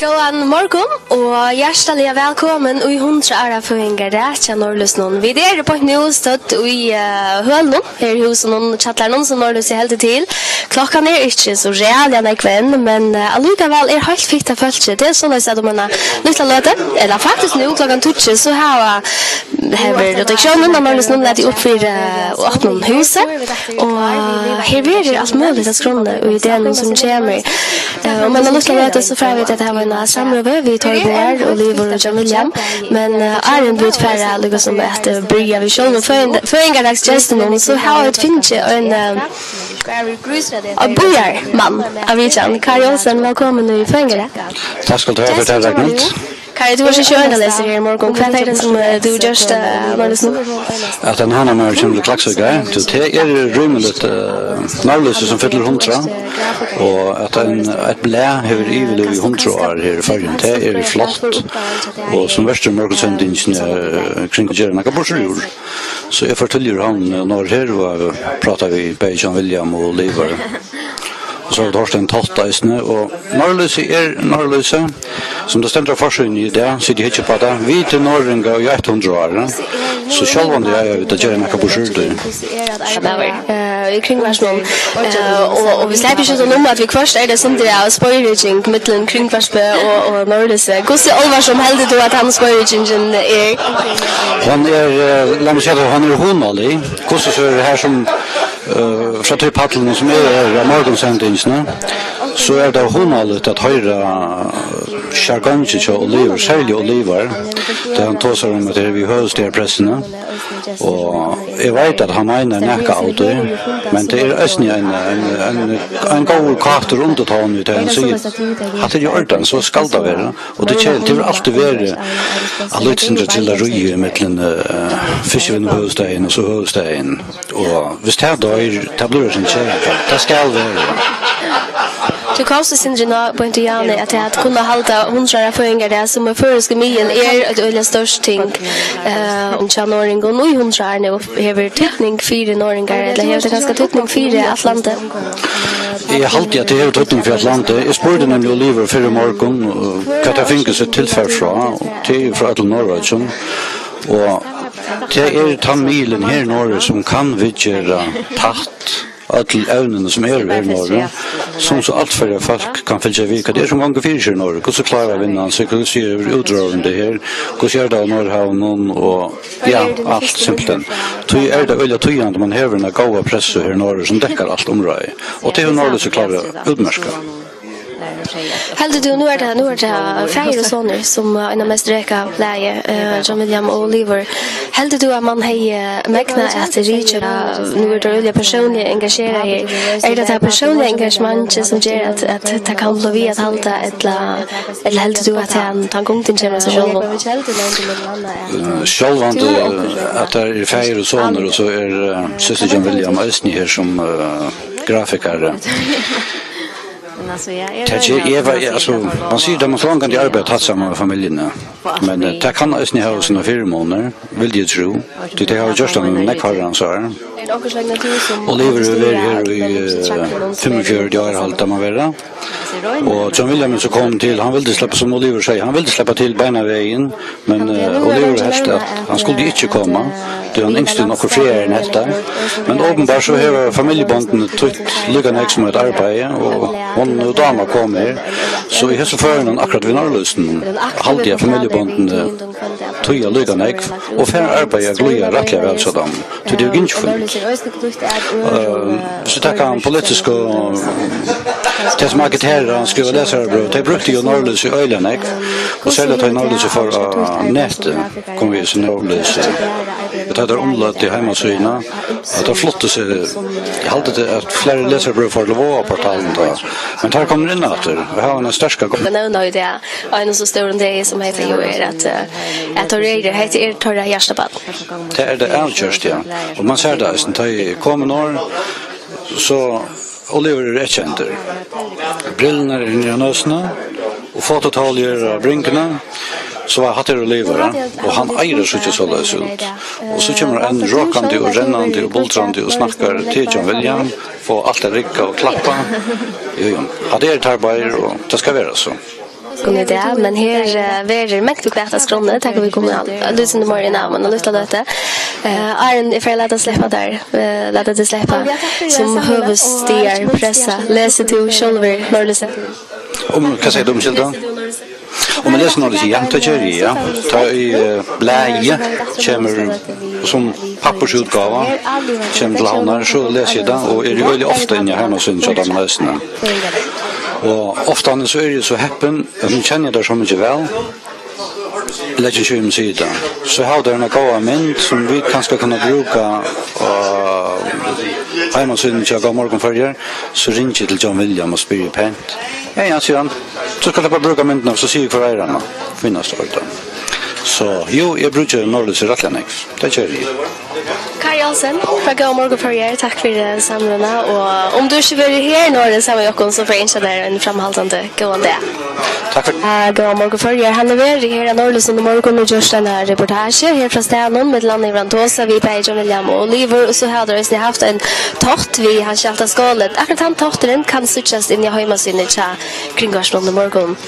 God morgon och hjärtligt välkommen i 100 ära förhängare till Norrlösnon. Vi är på nu stött i hölnon här i huset och chattar någon som Norrlös är helt till. Klockan är inte så real jag kväll men allikevel är helt fikt att följa. Det är så att de har nytta löte eller faktiskt nu klockan 2 så har redaktionen av Norrlösnon lätt upp för öppna huset och här blir det allt möjligt att skrona och idén som kommer. Om man har lust att löte så får vi att det här var en samråd vi tar bort och Oliver och John William men är en bit färre liksom att börja vi själva för en gångs gesten så har ett finche en börjar man av Jan Kári Olsen välkommen i fängelse. Tack ska du ha för det här. Kári, du var så journalist här i morgon. Vad är det som du just var nu? Att den har några som klaxar det är rymligt Norrlös som fyller 100 och att ett blä över evil i 100 år här i förrän det är flott och som värsta morgonsändningen kring Gerna Kabursjur så jag fortäljer han när här var pratar vi med John William och Oliver. Så har det en tottaisne och Norrlös som det ständer forsyn i det så det heter på det vi till Norringa och 100 år så själva det är det Gerna Kabursjur i kringvarsmål och vi släpper ju så nummer att vi först är det som det är spårriging mellan kringvarsbö och Norrlös. Hur ser Oliver som helst då att han spårrigingen är han är låt mig säga han är honolig. Hur så är det här som från till paddeln som är morgonsändningen så är det honoligt att höra jargonget och Oliver särskilt Oliver där han tar sig om att det är vi hörs där pressen och jag vet att han menar näka auto men det är ösni en god kart runt att han ut en så att det gör den så skall det vara och det känns det alltid vara att lyssna till det röje mellan fisken och hösten och så hösten och visst då är tabletter som kör det ska vara Du kostar syndrona på inte gärna att kunna hålla 100 förhängare som är förska milen är ett öle störst ting om januari och nu 100 är nu över täckning 4 norringar eller helt ganska täckning 4 Atlanta. Jag håller att det är täckning för Atlanta. Jag spurgade nämligen Oliver för morgon vad det finns ett tillfälle från Norrland och det är tamilen här norr som kan vidgera tatt all ävnen som är här norr som så allt för folk kan följa vilka det är som gånger fyra norr hur så klarar vinnan så kan se utdragande här hur ser det norrhavn och ja allt simpelt så är det väl att tyga man häver en goda press här norr som täcker allt område och det är norr så klarar utmärka. Heldur du nu är det färger och sånt som en av mest räcka läge John William och Oliver. Heldur du att man har mäkna att reach nu är det personliga engagera i är det personliga engagemanget som gör att ta kan bli att hålla eller heldur du att han går till gemma så själv att det är färger och sånt och så är syster John William Östny här som grafiker. Man säger att man får kan arbeta tillsammans med familjerna. Men det kan ösni ha sina 4 månader, vill jag tro. Det har just en neckharran så här. Oliver är här i 45 år halt man vara. Och John William så kom till, han ville släppa som Oliver säger, han ville släppa till bena vägen, men Oliver helst att han skulle inte komma. Det är en yngste några fler än detta. Men uppenbart så har familjebanden tryckt lyckan som ett arbete och hon och damer kommer. Så i hela förhållanden akkurat vid Norrlösen halvt jag familjebanden tog jag lyckan och för arbete glöja rättliga väl så dem. Så det är ju inte fullt. Så det kan politiska det som agiterar han skriver läsarbrev. Det brukte ju Norrlös i Öjlanek och sälja ta i Norrlös för nätet kommer vi så Norrlös. Det hade omlött i hemmasyna att det flotte sig jag hade det att flera läsarbrev för Lova-portalen då. Men här kommer in åter. Vi har en störska gång. Men nu det är en så stor det som heter ju är att det heter torra hjärtapad. Det är det outjust ja. Och man ser det sen tar kommer norr så Oliver är känd. Brillorna är i nösna och fototaljer brinkarna så har det Oliver och han äger så inte så lös ut. Och så kommer en rockande och rennande och bultrande och snackar till John William få allt det ricka och klappa. Ja, det är ett arbete och det ska vara så. kunde det, men här är mäktigt bekvämt att skråna, tack vi kommer lyssna på morgonen av och lyssna detta. Arn ifall låta släppa där, låta det släppa som huvudstier pressa, läser till shoulder norrlösa. Om kan säga de skilda. Om man läser något igen till Jerry, ta i läge kommer som pappersutgåva kommer till havnar så läser jag det och är det väldigt ofta inne hemma syns jag de läsarna. Och ofta så är det så häppen, man känner det så mycket väl. Lägger sig om sidan. Så har det en goda mynd som vi kanske kan bruka hemma syns jag går morgon förr så ringer till John William och spyr pent. Ja, sedan så ska jag bara bruka mynden så ser jag för ägarna finnas det då. Så jo, jag brukar norrlösa Ratlanex. Det kör vi. Kári Olsen, för gå morgon för tack för samluna och om du inte vill här norr så jag kan så för inte där en framhållande gående. Tack för. Gå morgon för han är här i norrlösa morgon och just den här reportage här från Stänon med land i Rantosa vi på John William och Oliver och så hade det haft en tort vi har skälta skalet. Akkurat han torten kan switchas in i hemmasynet kring morgon.